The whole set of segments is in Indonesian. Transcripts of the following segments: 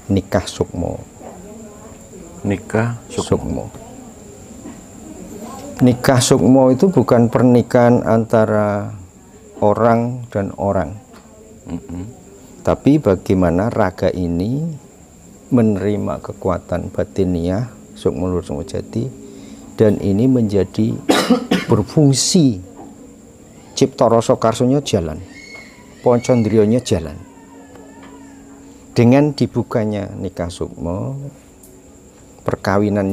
nikah sukmo. Nikah sukmo. Nikah sukmo itu bukan pernikahan antara orang dan orang, tapi bagaimana raga ini menerima kekuatan batiniah sukmo lur sukmo jati, dan ini menjadi berfungsi cipta rasa karsonya jalan, poncondrionya jalan. Dengan dibukanya nikah sukmo, perkawinan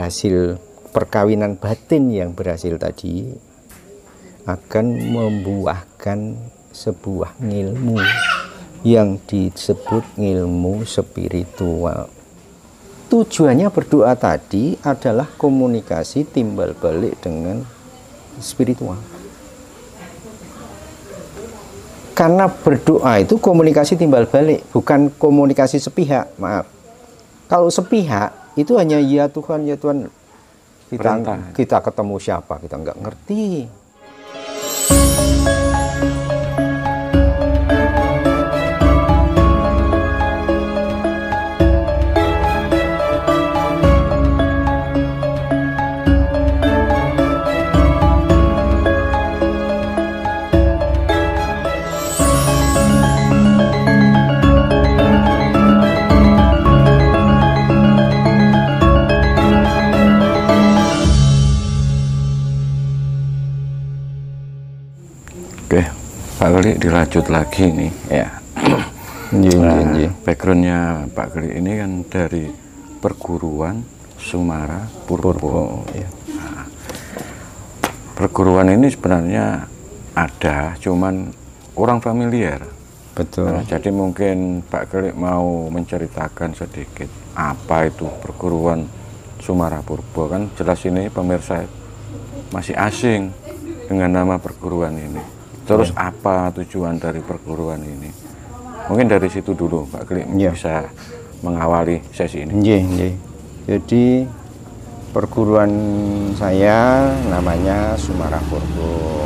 batin yang berhasil tadi akan membuahkan sebuah ilmu yang disebut ilmu spiritual. Tujuannya berdoa tadi adalah komunikasi timbal balik dengan spiritual. Karena berdoa itu komunikasi timbal balik, bukan komunikasi sepihak. Maaf. Kalau sepihak itu hanya ya Tuhan, kita ketemu siapa, kita nggak ngerti. Oke, Pak Geli dilanjut lagi nih ya. Backgroundnya Pak Geli ini kan dari perguruan Sumara Purbo. Ya. Nah, perguruan ini sebenarnya ada, cuman kurang familiar. Betul. Nah, jadi mungkin Pak Geli mau menceritakan sedikit apa itu perguruan Sumara Purbo. Kan jelas ini pemirsa masih asing dengan nama perguruan ini. Terus apa tujuan dari perguruan ini? Mungkin dari situ dulu Pak Geli bisa mengawali sesi ini. Jadi perguruan saya namanya Sumara Purbo.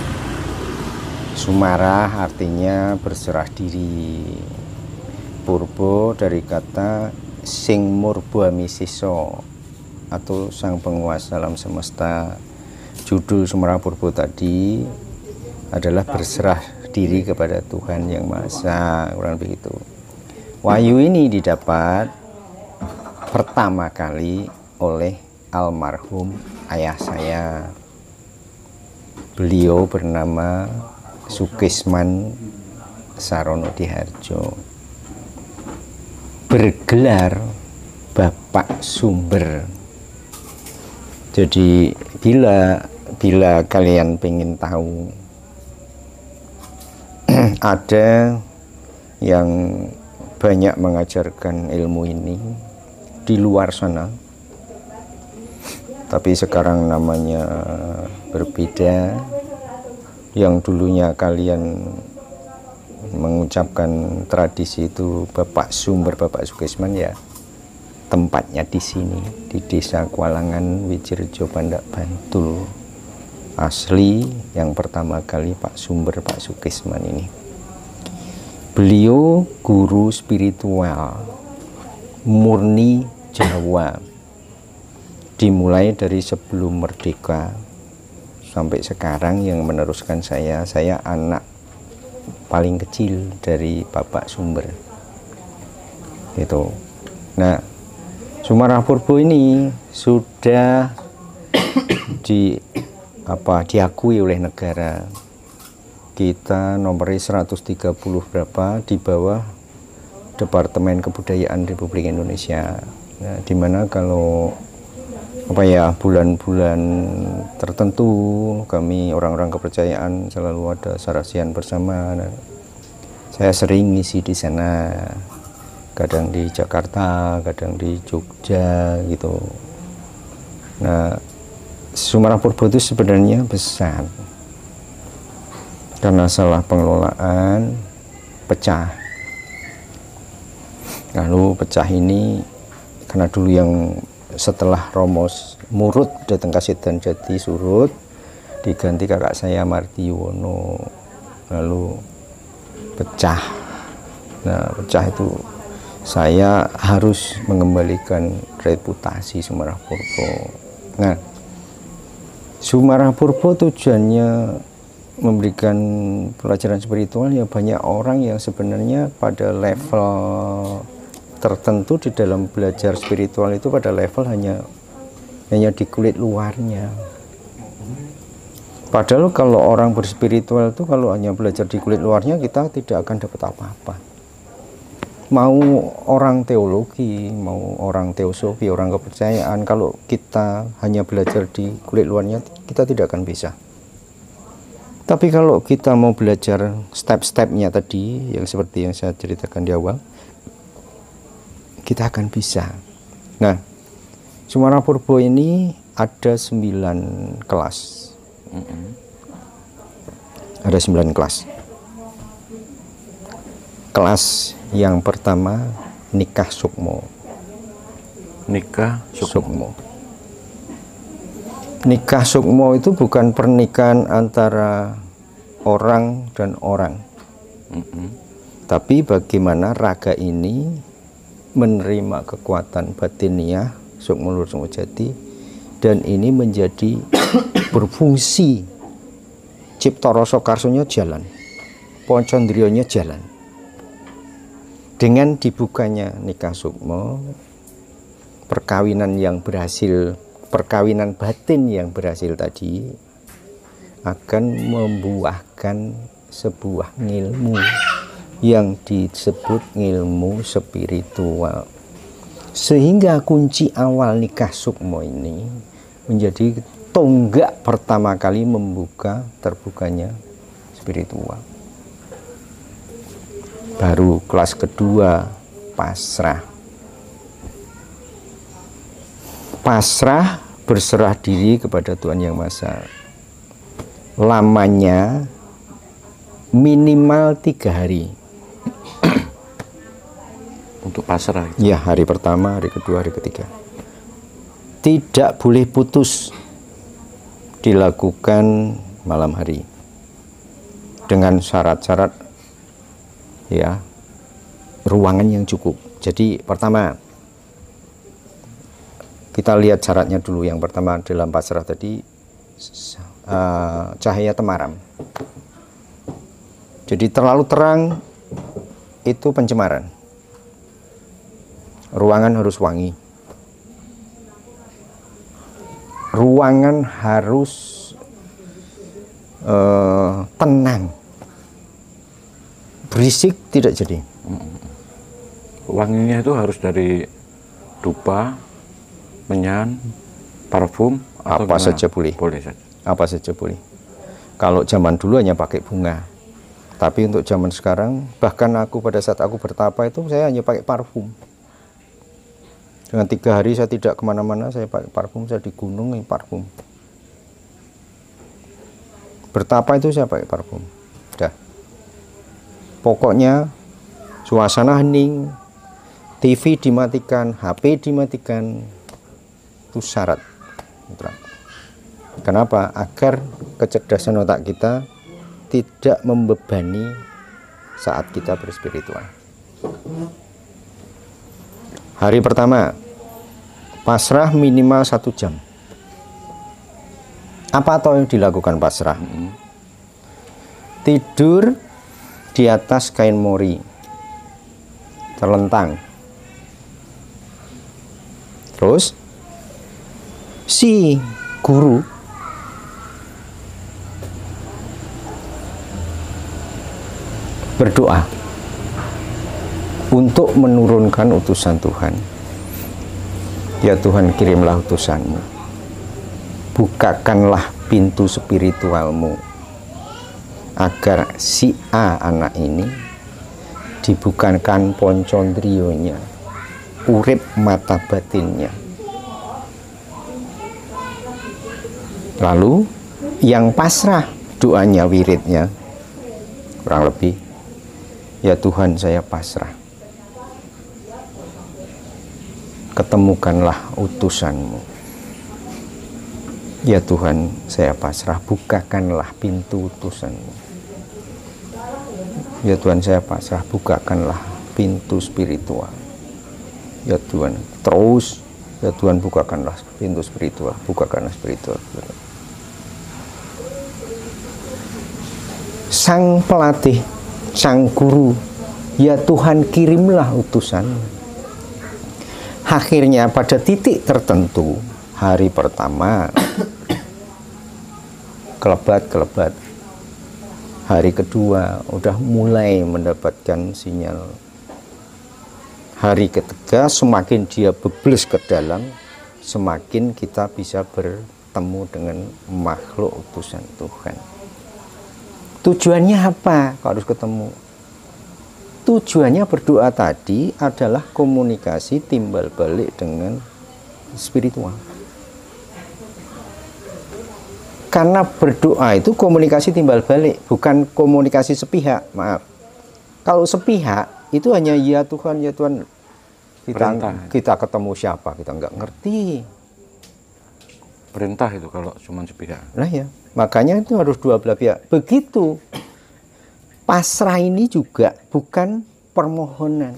Sumara artinya berserah diri. Purbo dari kata sing murba misiso atau sang penguasa alam semesta. Judul Sumara Purbo tadi adalah berserah diri kepada Tuhan Yang Maha Esa, kurang begitu. Wahyu ini didapat pertama kali oleh almarhum ayah saya. Beliau bernama Sukisman Sarono Diharjo, bergelar Bapak Sumber. Jadi bila kalian pengen tahu ada yang banyak mengajarkan ilmu ini di luar sana, tapi sekarang namanya berbeda. Yang dulunya kalian mengucapkan tradisi itu Bapak Sumber, Bapak Sukisman, ya tempatnya di sini, di Desa Kualangan, Wijirjo, Pandak, Bantul. Asli yang pertama kali Pak Sumber, Pak Sukisman ini. Beliau guru spiritual murni Jawa, dimulai dari sebelum merdeka sampai sekarang. Yang meneruskan saya anak paling kecil dari Bapak Sumber itu. Nah, Sumara Purbo ini sudah diakui oleh negara. Kita nomornya 130 berapa di bawah Departemen Kebudayaan Republik Indonesia. Nah, dimana kalau bulan-bulan tertentu kami orang-orang kepercayaan selalu ada sarasian bersama. Nah, saya sering ngisi di sana, kadang di Jakarta, kadang di Jogja gitu. Nah, Sumara Purbo itu sebenarnya besar, karena salah pengelolaan pecah. Lalu pecah ini karena dulu yang setelah Romo Murut datang ke Sidan Jati surut, diganti kakak saya Martiono, lalu pecah. Nah, pecah itu saya harus mengembalikan reputasi Sumarah Purbo. Nah, Sumarah Purbo tujuannya memberikan pelajaran spiritual, ya banyak orang yang sebenarnya pada level tertentu di dalam belajar spiritual itu pada level hanya di kulit luarnya. Padahal kalau orang berspiritual itu kalau hanya belajar di kulit luarnya, kita tidak akan dapat apa-apa. Mau orang teologi, mau orang teosofi, orang kepercayaan, kalau kita hanya belajar di kulit luarnya, kita tidak akan bisa. Tapi kalau kita mau belajar step-stepnya tadi, yang seperti yang saya ceritakan di awal, kita akan bisa. Nah, Sumarah Purbo ini ada 9 kelas. Ada 9 kelas. Kelas yang pertama nikah sukmo. Nikah sukmo. Nikah sukmo itu bukan pernikahan antara orang dan orang. Tapi bagaimana raga ini menerima kekuatan batiniah sukmo lur sukmo jati, dan ini menjadi berfungsi. Cipta rasa karsonya jalan, poncondrionya jalan. Dengan dibukanya nikah sukmo, perkawinan batin yang berhasil tadi akan membuahkan sebuah ilmu yang disebut ilmu spiritual. Sehingga kunci awal nikah sukmo ini menjadi tonggak pertama kali terbukanya spiritual. Baru kelas kedua pasrah. Pasrah berserah diri kepada Tuhan Yang Maha Esa. Lamanya minimal 3 hari. Untuk pasrah. Ya, hari pertama, hari kedua, hari ketiga. Tidak boleh putus. Dilakukan malam hari dengan syarat-syarat, ya, ruangan yang cukup. Jadi pertama kita lihat syaratnya dulu. Yang pertama dalam pasrah tadi cahaya temaram. Jadi terlalu terang itu pencemaran. Ruangan harus wangi. Ruangan harus tenang. Berisik tidak jadi. Wanginya itu harus dari dupa, menyan, parfum, apa saja boleh. Boleh saja. Apa saja boleh. Kalau zaman dulu hanya pakai bunga. Tapi untuk zaman sekarang, bahkan aku pada saat aku bertapa itu saya hanya pakai parfum. Dengan 3 hari saya tidak kemana-mana, saya pakai parfum, saya di gunung parfum. Bertapa itu saya pakai parfum. Udah. Pokoknya suasana hening, TV dimatikan, HP dimatikan, itu syarat. Kenapa? Agar kecerdasan otak kita tidak membebani saat kita berspiritual. Hari pertama pasrah minimal 1 jam. Apa atau yang dilakukan pasrah? Tidur di atas kain mori, terlentang. Terus si guru berdoa untuk menurunkan utusan Tuhan. Ya Tuhan, kirimlah utusanmu, bukakanlah pintu spiritualmu, agar si A anak ini dibukakan poncondrionya, urip mata batinnya. Lalu yang pasrah doanya, wiridnya kurang lebih, ya Tuhan saya pasrah, ketemukanlah utusanmu. Ya Tuhan saya pasrah, bukakanlah pintu utusanmu. Ya Tuhan saya pasrah, bukakanlah pintu spiritual. Ya Tuhan, terus ya Tuhan bukakanlah pintu spiritual, bukakanlah spiritual. Sang pelatih, sang guru, ya Tuhan kirimlah utusan. Akhirnya pada titik tertentu, hari pertama kelebat. Hari kedua udah mulai mendapatkan sinyal. Hari ketiga semakin dia bebles ke dalam, semakin kita bisa bertemu dengan makhluk utusan Tuhan. Tujuannya apa kalau harus ketemu? Tujuannya berdoa tadi adalah komunikasi timbal balik dengan spiritual. Karena berdoa itu komunikasi timbal balik, bukan komunikasi sepihak. Maaf. Kalau sepihak itu hanya ya Tuhan, kita ketemu siapa, kita nggak ngerti. Perintah itu kalau cuma sepihak. Nah ya, makanya itu harus dua belah pihak. Begitu. Pasrah ini juga bukan permohonan,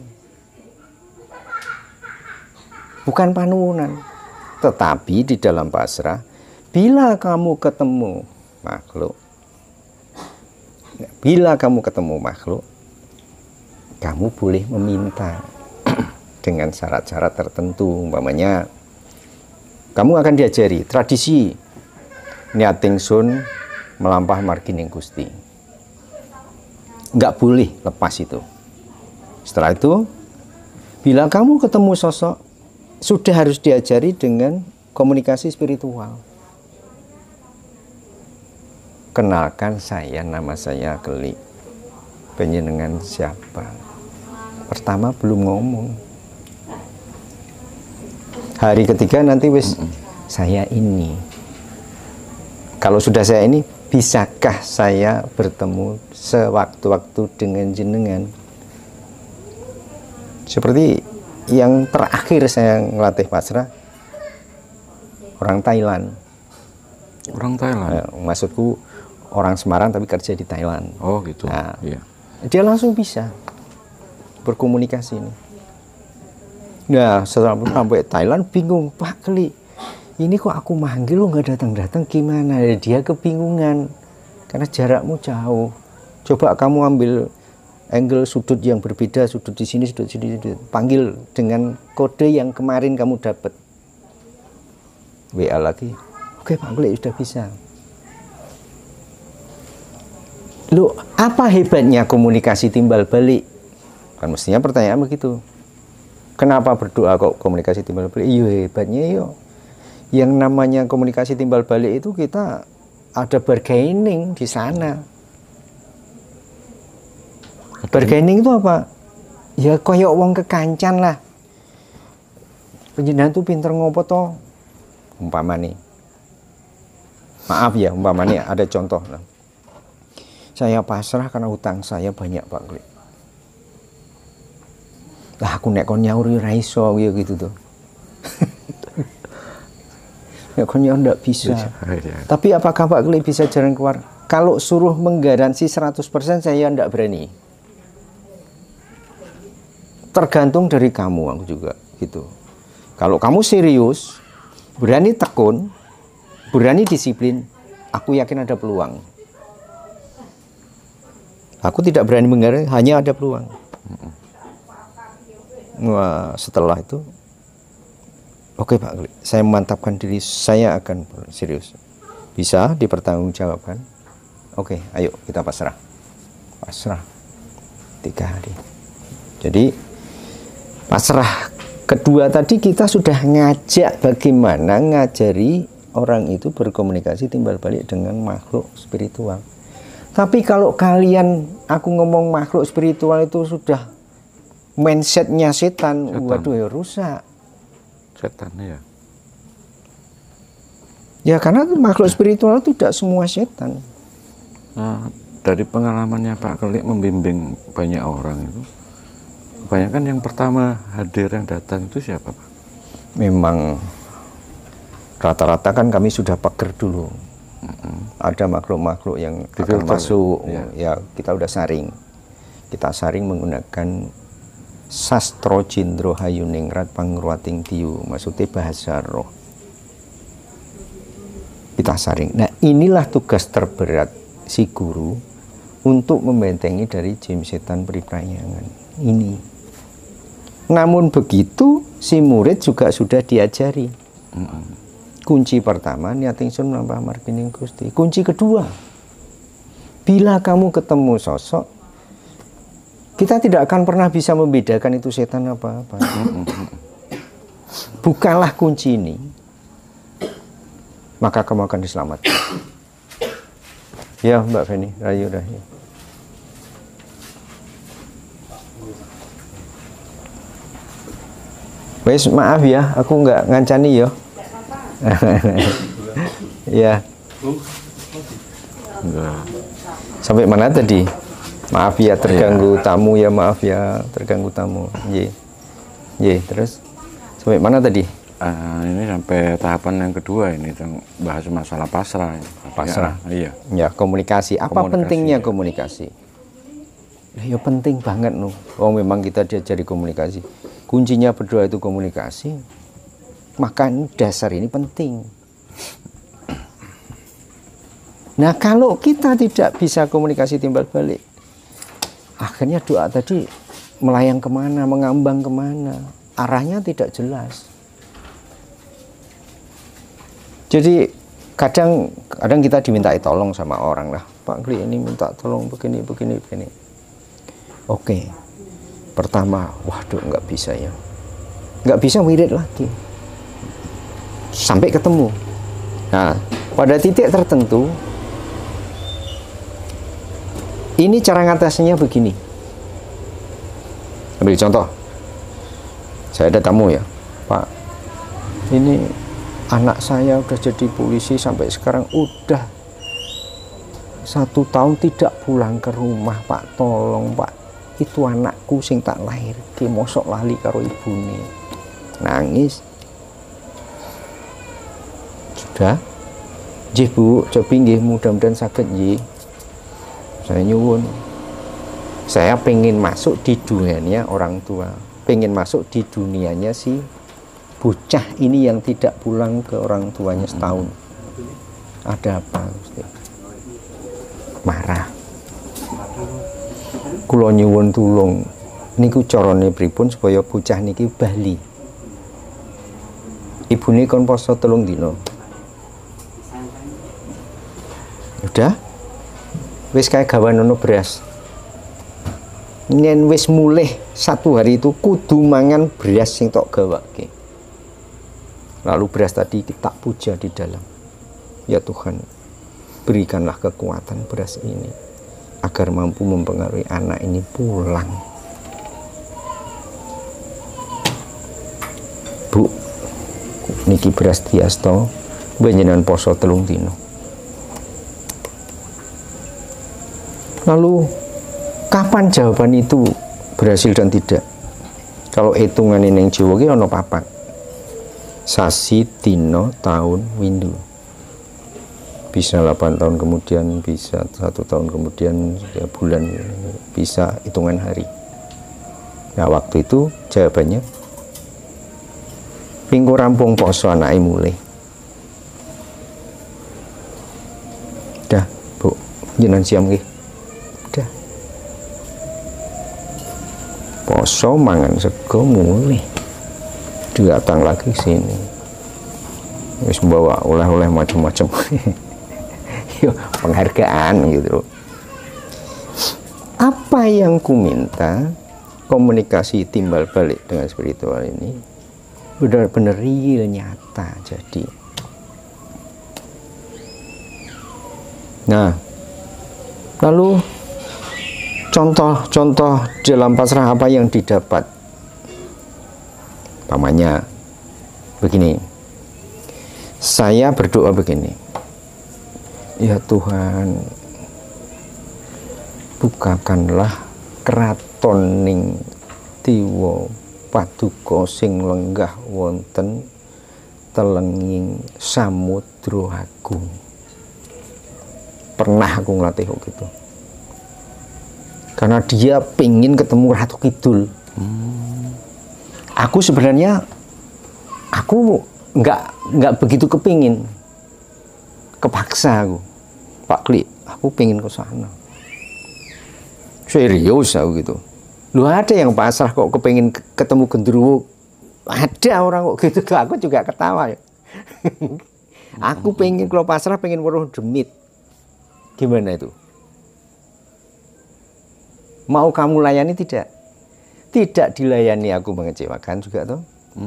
bukan panuwunan, tetapi di dalam pasrah, bila kamu ketemu makhluk, kamu boleh meminta dengan syarat-syarat tertentu. Umpamanya, kamu akan diajari tradisi niating sun melampah margining Gusti. Nggak boleh lepas itu. Setelah itu, bila kamu ketemu sosok, sudah harus diajari dengan komunikasi spiritual. Kenalkan saya, nama saya Keli. Panjenengan siapa? Pertama belum ngomong. Hari ketiga nanti wis saya ini. Kalau sudah saya ini, bisakah saya bertemu sewaktu-waktu dengan jenengan? Seperti yang terakhir saya ngelatih pasrah, orang Thailand. Orang Thailand? Maksudku orang Semarang tapi kerja di Thailand. Oh gitu. Nah, iya. Dia langsung bisa berkomunikasi ini. Nah, setelah sampai Thailand bingung, Pak Keli, ini kok aku manggil lo nggak datang-datang, gimana? Dia kebingungan karena jarakmu jauh. Coba kamu ambil angle sudut yang berbeda, sudut di sini, sudut di sini, panggil dengan kode yang kemarin kamu dapat. WA lagi, oke Pak Keli sudah bisa. Loh, apa hebatnya komunikasi timbal balik? Kan mestinya pertanyaan begitu. Kenapa berdoa kok komunikasi timbal balik? Iya hebatnya yo. Yang namanya komunikasi timbal balik itu kita ada bargaining di sana. Bargaining itu apa? Ya koyok wong kekancan lah. Panjenengan tuh pinter ngopo toh? Umpama nih. Maaf ya, umpama nih ada contoh. Nah. Saya pasrah karena hutang saya banyak Pak Kli. Lah aku nek kon nyaur yo ra iso gitu tuh. Konyo enggak bisa. Tapi apakah Pak Kli bisa jalan keluar? Kalau suruh menggaransi 100% saya enggak berani. Tergantung dari kamu, aku juga gitu. Kalau kamu serius, berani tekun, berani disiplin, aku yakin ada peluang. Aku tidak berani menggaransi, hanya ada peluang. Wah, setelah itu oke Pak Kli, saya memantapkan diri, saya akan serius. Bisa dipertanggungjawabkan. Oke, ayo kita pasrah. Pasrah 3 hari. Jadi pasrah kedua tadi kita sudah ngajak bagaimana ngajari orang itu berkomunikasi timbal balik dengan makhluk spiritual. Tapi kalau kalian, aku ngomong makhluk spiritual itu sudah mindsetnya setan. Waduh ya rusak. Setan ya. Ya karena makhluk spiritual itu tidak semua setan. Nah, dari pengalamannya Pak Keli membimbing banyak orang itu, kebanyakan yang pertama hadir yang datang itu siapa Pak? Memang rata-rata kan kami sudah pagar dulu. Ada makhluk-makhluk yang akan masuk, ya kita udah saring. Kita saring menggunakan sastro jindro hayuningrat pangruating tiu, maksudnya bahasa roh. Kita saring. Nah, inilah tugas terberat si guru untuk membentengi dari jin setan periprayangan ini. Namun begitu si murid juga sudah diajari. Kunci pertama niat ingsun mlampah margining Gusti. Kunci kedua, bila kamu ketemu sosok, kita tidak akan pernah bisa membedakan itu setan apa-apa. Bukalah kunci ini, maka kamu akan diselamatkan. Ya Mbak Feni, Rayu dah. Ya. Wes maaf ya, aku nggak ngancani ya. Ya. Enggak. Sampai mana tadi? Maaf ya terganggu tamu ya, maaf ya terganggu tamu. Ye, terus sampai mana tadi? Ini sampai tahapan yang kedua ini, bahas masalah pasrah. Pasrah. Ya, iya. Ya, komunikasi. Apa Komunikasi, pentingnya ya. komunikasi? Ya penting banget loh. Oh memang kita diajari komunikasi. Kuncinya berdoa itu komunikasi. Maka dasar ini penting. Nah kalau kita tidak bisa komunikasi timbal balik, akhirnya doa tadi melayang kemana, mengambang kemana, arahnya tidak jelas. Jadi kadang kita dimintai tolong sama orang lah, Pak Kli ini minta tolong begini. Oke, pertama, waduh nggak bisa ya, nggak bisa wirid lagi, sampai ketemu. Nah, pada titik tertentu, ini cara ngatasinya begini. Ambil contoh, saya ada tamu ya, Pak, ini anak saya udah jadi polisi sampai sekarang udah 1 tahun tidak pulang ke rumah, Pak, tolong Pak, itu anakku sing tak lahir ki mosok lali karo ibune, nangis. Sudah, nggih Bu, coba nggih mudah-mudahan saged nggih. Saya nyuwun, saya pengen masuk di dunianya orang tua, pengen masuk di dunianya si bocah ini yang tidak pulang ke orang tuanya setahun. Ada apa? Marah. Kula nyuwun tulung niku carane pripun supaya bocah niki bali. Ibune kon poso 3 dina. Udah? Wis kae gawan ono beras. Yen wis mulih 1 hari itu kudu mangan beras sing tok gawake. Lalu beras tadi kita puja di dalam. Ya Tuhan, berikanlah kekuatan beras ini agar mampu mempengaruhi anak ini pulang. Bu, niki beras diasto, panjenengan poso 3 dina. Lalu kapan jawaban itu berhasil dan tidak? Kalau hitungan ini yang Jawa ki ana 4. Sasi, dina, tahun, windu. Bisa 8 tahun kemudian, bisa 1 tahun kemudian, ya bulan, bisa hitungan hari. Nah waktu itu jawabannya minggu rampung poso anake mulai. Dah Bu, jenengan siam nggih. Dah. Poso mangan sego mulai. Datang lagi sini. Wis bawa oleh-oleh macam-macam. Penghargaan gitu. Apa yang ku minta, komunikasi timbal balik dengan spiritual ini benar-benar real, nyata jadi. Nah, lalu contoh-contoh dalam pasrah apa yang didapat? Pamannya begini, saya berdoa begini, ya Tuhan, bukakanlah kraton ning tiwa paduka sing lenggah wonten telenging samudra agung. Pernah aku ngelatih gitu, karena dia pengen ketemu Ratu Kidul. Aku sebenarnya aku nggak begitu kepingin, kepaksa aku, Pak Kli, aku pengen ke sana. Serius aku gitu. Lu ada yang pasrah kok kepengen ketemu genderuwo? Ada orang kok gitu, aku juga ketawa ya. Aku pengen kalau pasrah pengen weruh demit. Gimana itu? Mau kamu layani tidak? Tidak dilayani aku mengecewakan juga tuh.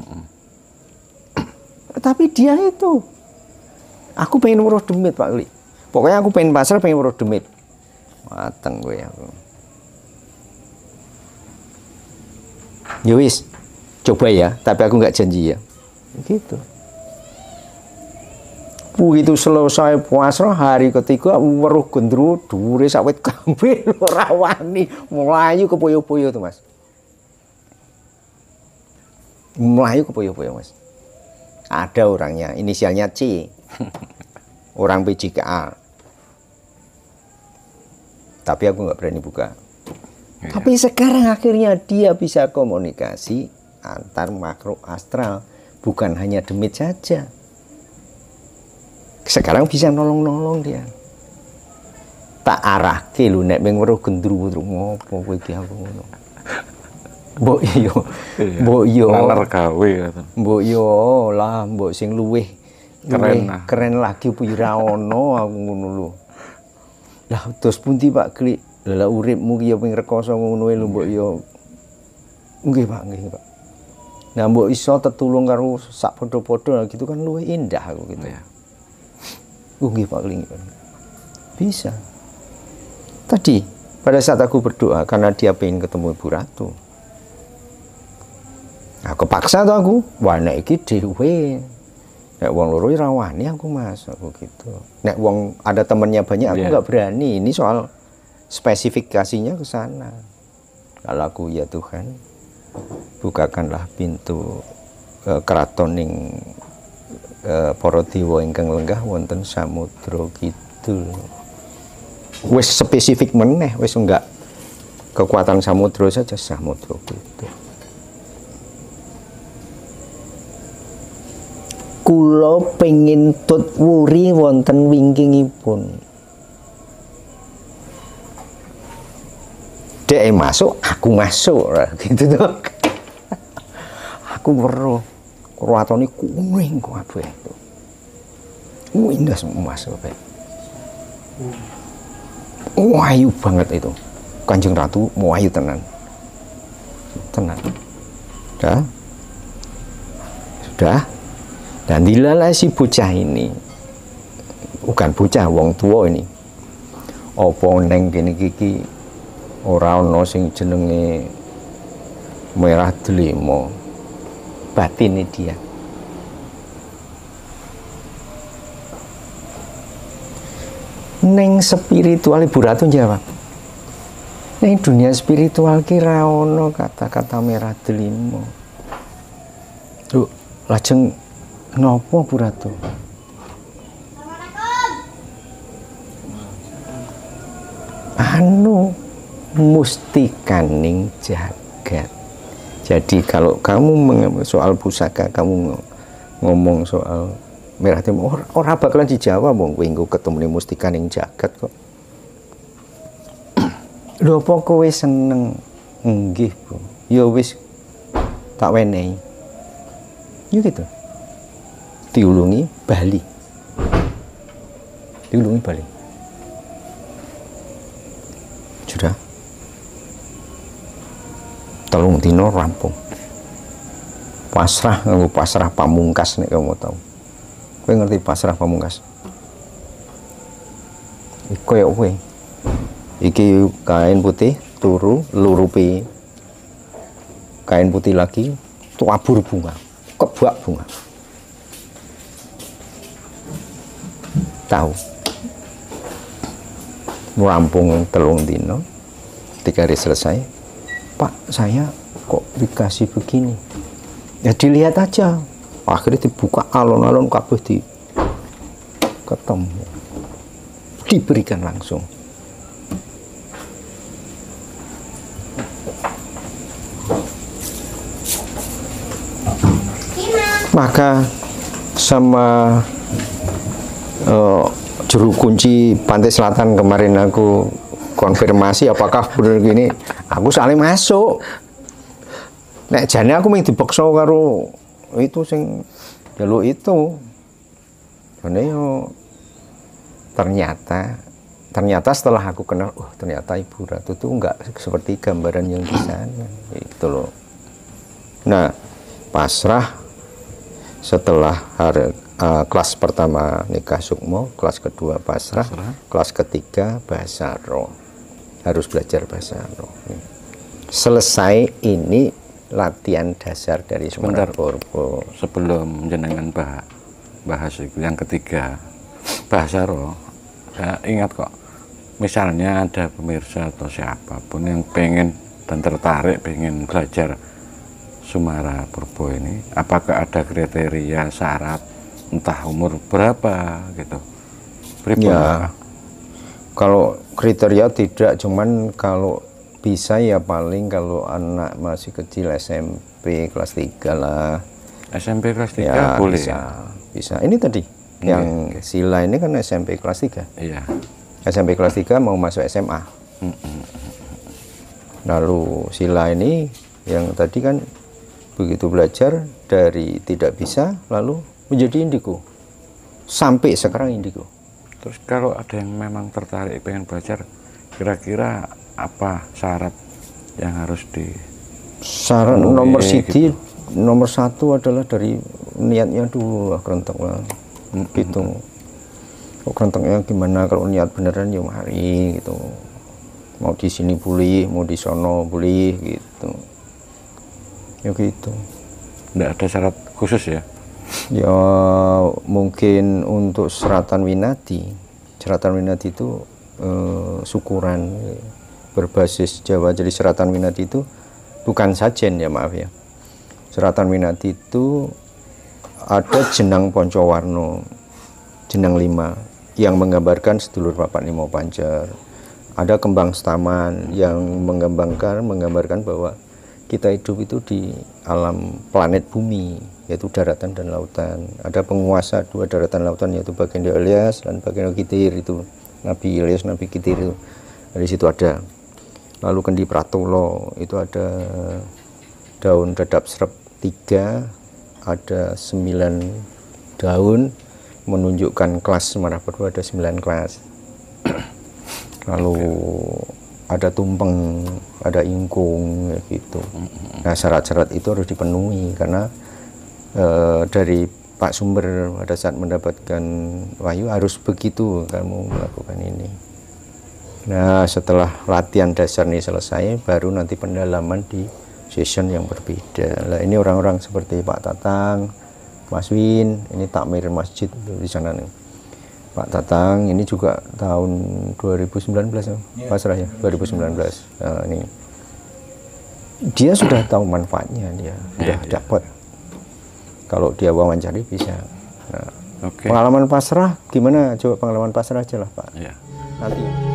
Tapi dia itu, aku pengen weruh demit Pak Kli. Pokoknya aku pengen pasrah pengen weruh demit. Mateng gue aku. Ya wis, coba ya, tapi aku nggak janji ya. Gitu. Begitu selesai puasa hari ketiga weruh gendruwo dhuwure sawit kabeh ora wani mlayu kepoyo-poyo tuh Mas. Mlayu kepoyo-poyo Mas. Ada orangnya, inisialnya C. Orang PJKA. Tapi aku nggak berani buka. Tapi sekarang akhirnya dia bisa komunikasi antar makhluk astral, bukan hanya demit saja. Sekarang bisa nolong-nolong dia. Tak arahke lho nek ming weruh gendruwo ngopo kowe iki aku ngono. Mbok yo, mbok yo laler gawe. Mbok yo lah, mbok sing luweh keren lagi pira ono aku ngono lho. Lah terus pundi Pak Kli? Lah uripmu ki ya ping rekoso ngono lho mbok yo. Nggih Pak, nggih Pak. Nah mbok iso tetulung karo sak padha-padha gitu kan luwih indah aku gitu ya. Nggih Pak Kli. Bisa. Tadi pada saat aku berdoa karena dia pengen ketemu Ibu Ratu. Nah, kepaksa tuh aku, wah nek iki dhewe. Nek wong loro ora wani aku Mas, aku gitu. Nek wong ada temennya banyak aku nggak berani. Ini soal spesifikasinya ke sana. Lalu aku ya Tuhan, bukakanlah pintu keraton ing para dewa ingkang lenggah wonten samudra kidul. Wis spesifik meneh, wis enggak kekuatan samudra saja, samudra kidul. Kula pengin tut wuri wonten wingkingipun. Dek masuk, aku masuk gitu tuh. Aku weruh kratone kuning kabeh itu. Indah semua kabeh. Wayu banget itu. Kanjeng Ratu wayu tenan. Tenan. Sudah. Dan dilalai si bocah ini, bukan bocah, wong tua ini. Apa neng kene iki ora ana sing jenenge merah delima. Batine dia. Neng spiritual Ibu Ratu jawab. Neng dunia spiritual ki ra ana kata-kata merah delima. Lho, lajeng nopo Bu Ratu? Anu mustikaning jagat. Jadi kalau kamu soal pusaka, kamu ngomong soal merah delima, ora bakalan dijawab wong kowe engko ketemu mustikaning jagat kok. Lho apa kowe seneng? Nggih, Bu. Ya wis tak wenehi. Ya gitu. Diulungi Bali. Diulungi Bali. Sudah. Telung dino rampung. Pasrah, nganggo pasrah pamungkas nek kamu tahu. Kowe ngerti pasrah pamungkas? Iki koyo kowe. Iki kain putih turu lurupi. Kain putih lagi tuabur bunga, kebak bunga. Tahu rampung telung dino 3 hari selesai, Pak saya kok dikasih begini ya dilihat aja, akhirnya dibuka alon-alon kabeh di ketemu diberikan langsung. Maka sama juru kunci Pantai Selatan kemarin aku konfirmasi apakah bener gini, aku saling masuk. Nek jane aku mung dipaksa karo itu sing jaluk itu. Jane yo ternyata setelah aku kenal, ternyata Ibu Ratu itu enggak seperti gambaran yang di sana. Itu loh. Nah, pasrah setelah kelas pertama nikah sukmo, kelas kedua pasrah, kelas ketiga bahasa roh. Harus belajar bahasa roh. Selesai ini latihan dasar dari Sumara Purba. Sebelum jenengan bahas yang ketiga bahasa roh, saya ingat kok, misalnya ada pemirsa atau siapapun yang pengen dan tertarik pengen belajar Sumara Purba ini, apakah ada kriteria syarat, entah umur berapa gitu? Ya, kalau kriteria tidak, cuman kalau bisa ya paling kalau anak masih kecil SMP kelas 3 lah. SMP kelas 3 ya, boleh? Bisa. Ini tadi yang sila ini kan SMP kelas 3. Iya. SMP kelas 3 mau masuk SMA. Lalu sila ini yang tadi kan begitu belajar dari tidak bisa lalu menjadi indigo. Sampai sekarang indigo. Terus kalau ada yang memang tertarik pengen belajar, kira-kira apa syarat yang harus syarat nomor siji gitu? Nomor satu adalah dari niatnya dulu lah, kerentek lah gitu. Kerenteknya gimana, kalau niat beneran ya mari gitu, mau di sini boleh, mau di sono boleh gitu ya gitu. Nggak ada syarat khusus ya? Ya mungkin untuk seratan winati itu syukuran berbasis Jawa. Jadi seratan winati itu bukan sajen ya, maaf ya. Seratan winati itu ada jenang Poncowarno, jenang 5 yang menggambarkan sedulur papat limo pancer. Ada kembang setaman yang menggambarkan bahwa kita hidup itu di alam planet bumi, yaitu daratan dan lautan. Ada penguasa 2 daratan lautan, yaitu Baginda Ilyas dan Baginda Kitir, itu Nabi Ilyas, Nabi Kitir itu. Dari situ ada. Lalu Kendi Pratolo itu ada daun dadap serep 3, ada 9 daun menunjukkan kelas Sumara Purba, ada 9 kelas. Lalu ada tumpeng, ada ingkung gitu. Nah, syarat-syarat itu harus dipenuhi karena dari Pak Sumber pada saat mendapatkan wahyu harus begitu kamu melakukan ini. Nah, setelah latihan dasar ini selesai, baru nanti pendalaman di session yang berbeda. Nah, ini orang-orang seperti Pak Tatang, Mas Win, ini takmir masjid di sana nih. Pak Tatang ini juga tahun 2019 ya, pasrah ya, 2019. Nah, ini dia sudah tahu manfaatnya, dia sudah dapat. Kalau dia wawancari bisa. Nah, pengalaman pasrah gimana? Coba pengalaman pasrah aja lah Pak. Ya. Nanti.